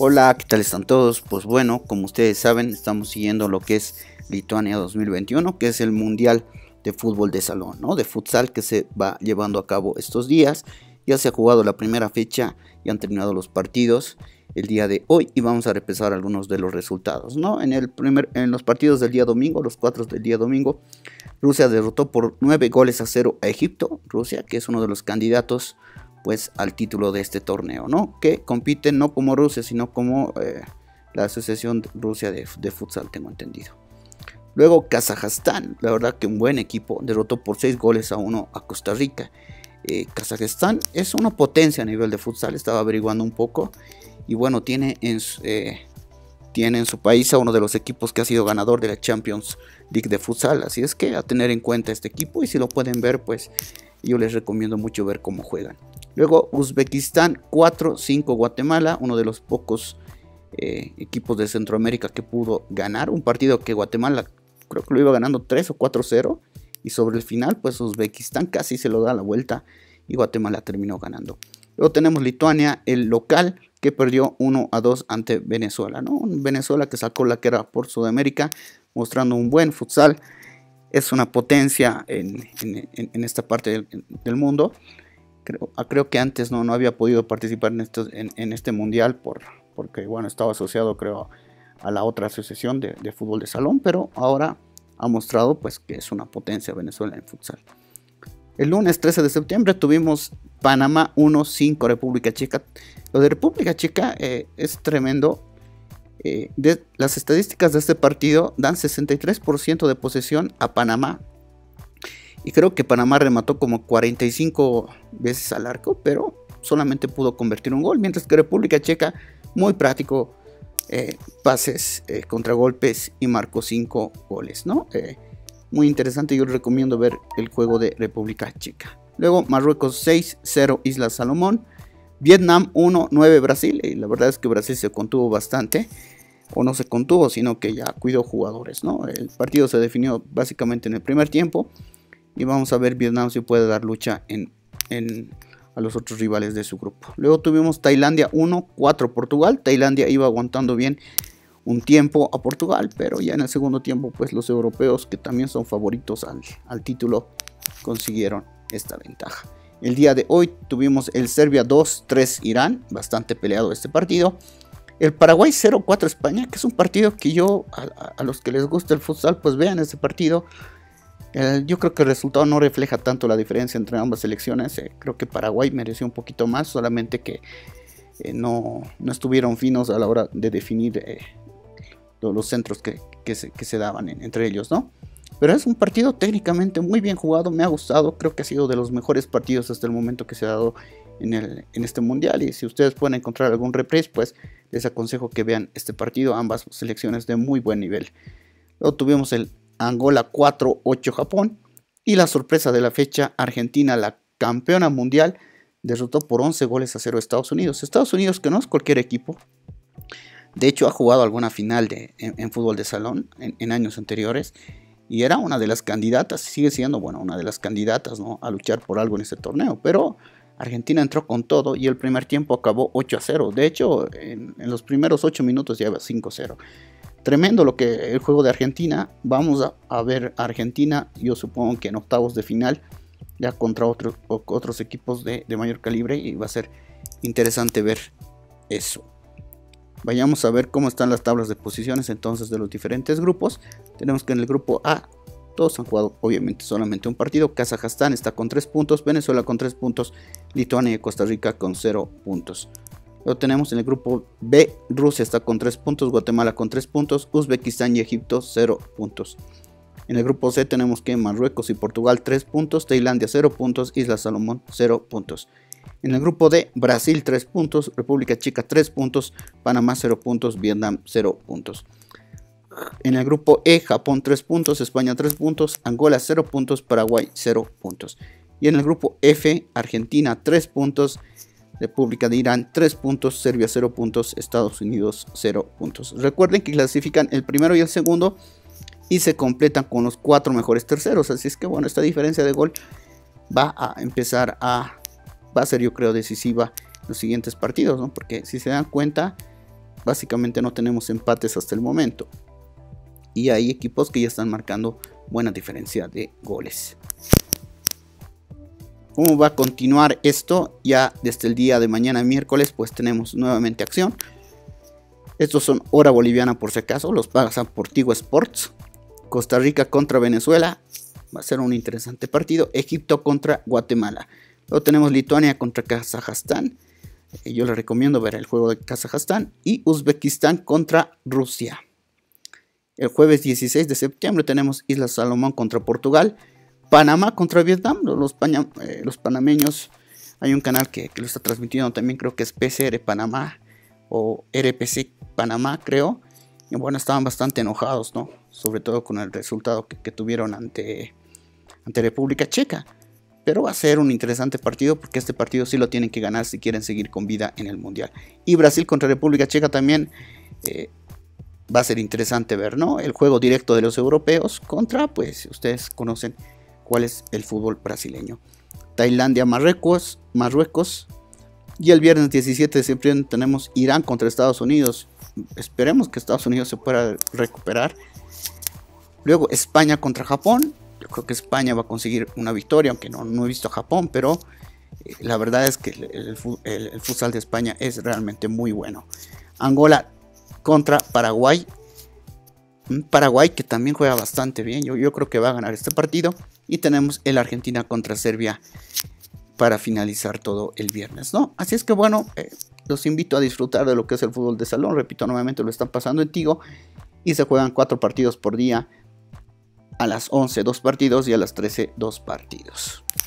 Hola, ¿qué tal están todos? Pues bueno, como ustedes saben, estamos siguiendo lo que es Lituania 2021, que es el Mundial de Fútbol de Salón, ¿no? De futsal que se va llevando a cabo estos días. Ya se ha jugado la primera fecha y han terminado los partidos el día de hoy y vamos a repasar algunos de los resultados, ¿no? En los partidos del día domingo, los 4 del día domingo, Rusia derrotó por 9 goles a 0 a Egipto. Rusia, que es uno de los candidatos pues al título de este torneo, ¿no? Que compiten no como Rusia, sino como la Asociación Rusia de Futsal, tengo entendido. Luego Kazajstán, la verdad que un buen equipo, derrotó por 6 goles a 1 a Costa Rica. Kazajstán es una potencia a nivel de futsal, estaba averiguando un poco. Y bueno, tiene en su país a uno de los equipos que ha sido ganador de la Champions League de futsal. Así es que a tener en cuenta este equipo, y si lo pueden ver, pues yo les recomiendo mucho ver cómo juegan. Luego Uzbekistán 4-5 Guatemala, uno de los pocos equipos de Centroamérica que pudo ganar. Un partido que Guatemala creo que lo iba ganando 3 o 4-0. Y sobre el final, pues Uzbekistán casi se lo da la vuelta y Guatemala terminó ganando. Luego tenemos Lituania, el local, que perdió 1-2 ante Venezuela, ¿no? Venezuela que sacó la cara por Sudamérica, mostrando un buen futsal. Es una potencia en esta parte del mundo. Creo que antes no había podido participar en este mundial porque bueno, estaba asociado, creo, a la otra asociación de fútbol de salón, pero ahora ha mostrado pues que es una potencia Venezuela en futsal. El lunes 13 de septiembre tuvimos Panamá 1-5 República Checa. Lo de República Checa es tremendo. Las estadísticas de este partido dan 63% de posesión a Panamá. Y creo que Panamá remató como 45 veces al arco, pero solamente pudo convertir un gol. Mientras que República Checa, muy práctico, pases, contragolpes y marcó 5 goles, ¿no? Muy interesante, yo les recomiendo ver el juego de República Checa. Luego Marruecos 6-0 Islas Salomón. Vietnam 1-9 Brasil. Y la verdad es que Brasil se contuvo bastante. O no se contuvo, sino que ya cuidó jugadores, ¿no? El partido se definió básicamente en el primer tiempo. Y vamos a ver Vietnam si puede dar lucha a los otros rivales de su grupo. Luego tuvimos Tailandia 1-4 Portugal. Tailandia iba aguantando bien un tiempo a Portugal, pero ya en el segundo tiempo pues los europeos, que también son favoritos al título, consiguieron esta ventaja. El día de hoy tuvimos el Serbia 2-3 Irán, bastante peleado este partido. El Paraguay 0-4 España, que es un partido que yo, a los que les gusta el futsal, pues vean este partido. Yo creo que el resultado no refleja tanto la diferencia entre ambas selecciones. Creo que Paraguay mereció un poquito más, solamente que no estuvieron finos a la hora de definir los centros que se daban entre ellos, ¿no? Pero es un partido técnicamente muy bien jugado, me ha gustado, creo que ha sido de los mejores partidos hasta el momento que se ha dado en este mundial. Y si ustedes pueden encontrar algún reprise, pues les aconsejo que vean este partido, ambas selecciones de muy buen nivel. Luego tuvimos el Angola 4-8 Japón, y la sorpresa de la fecha, Argentina, la campeona mundial, derrotó por 11-0 a Estados Unidos. Estados Unidos, que no es cualquier equipo, de hecho ha jugado alguna final en fútbol de salón en años anteriores, y era una de las candidatas, sigue siendo, bueno, una de las candidatas, ¿no?, a luchar por algo en este torneo. Pero Argentina entró con todo y el primer tiempo acabó 8-0. De hecho, en los primeros 8 minutos ya iba 5-0. Tremendo el juego de Argentina. Vamos a ver a Argentina, yo supongo que en octavos de final, ya contra otros equipos de mayor calibre, y va a ser interesante ver eso. Vayamos a ver cómo están las tablas de posiciones entonces de los diferentes grupos. Tenemos que en el grupo A todos han jugado obviamente solamente un partido. Kazajstán está con 3 puntos, Venezuela con 3 puntos, Lituania y Costa Rica con 0 puntos. Luego tenemos en el grupo B, Rusia está con 3 puntos, Guatemala con 3 puntos, Uzbekistán y Egipto 0 puntos. En el grupo C tenemos que Marruecos y Portugal 3 puntos, Tailandia 0 puntos, Islas Salomón 0 puntos. En el grupo D, Brasil 3 puntos, República Checa 3 puntos, Panamá 0 puntos, Vietnam 0 puntos. En el grupo E, Japón 3 puntos, España 3 puntos, Angola 0 puntos, Paraguay 0 puntos. Y en el grupo F, Argentina 3 puntos, República de Irán 3 puntos, Serbia 0 puntos, Estados Unidos 0 puntos. Recuerden que clasifican el primero y el segundo y se completan con los 4 mejores terceros. Así es que bueno, esta diferencia de gol va a ser, yo creo, decisiva en los siguientes partidos, ¿no? Porque si se dan cuenta, básicamente no tenemos empates hasta el momento. Y hay equipos que ya están marcando buena diferencia de goles. ¿Cómo va a continuar esto? Ya desde el día de mañana miércoles pues tenemos nuevamente acción. Estos son hora boliviana por si acaso, los pasan por Tigo Sports. Costa Rica contra Venezuela, va a ser un interesante partido. Egipto contra Guatemala. Luego tenemos Lituania contra Kazajstán. Yo les recomiendo ver el juego de Kazajstán. Y Uzbekistán contra Rusia. El jueves 16 de septiembre tenemos Islas Salomón contra Portugal. Panamá contra Vietnam. Los panameños, hay un canal que lo está transmitiendo también, creo que es PCR Panamá o RPC Panamá, creo. Y bueno, estaban bastante enojados, ¿no? Sobre todo con el resultado que tuvieron ante República Checa. Pero va a ser un interesante partido porque este partido sí lo tienen que ganar si quieren seguir con vida en el Mundial. Y Brasil contra República Checa también va a ser interesante ver, ¿no? El juego directo de los europeos contra, pues ustedes conocen cuál es el fútbol brasileño. Tailandia, Marruecos. Y el viernes 17 de septiembre tenemos Irán contra Estados Unidos. Esperemos que Estados Unidos se pueda recuperar. Luego España contra Japón. Yo creo que España va a conseguir una victoria, aunque no he visto a Japón, pero la verdad es que el futsal de España es realmente muy bueno. Angola contra Paraguay. Paraguay que también juega bastante bien. Yo creo que va a ganar este partido. Y tenemos el Argentina contra Serbia para finalizar todo el viernes, ¿no? Así es que bueno, los invito a disfrutar de lo que es el fútbol de salón. Repito, nuevamente lo están pasando en Tigo y se juegan 4 partidos por día. A las 11 2 partidos y a las 13 2 partidos.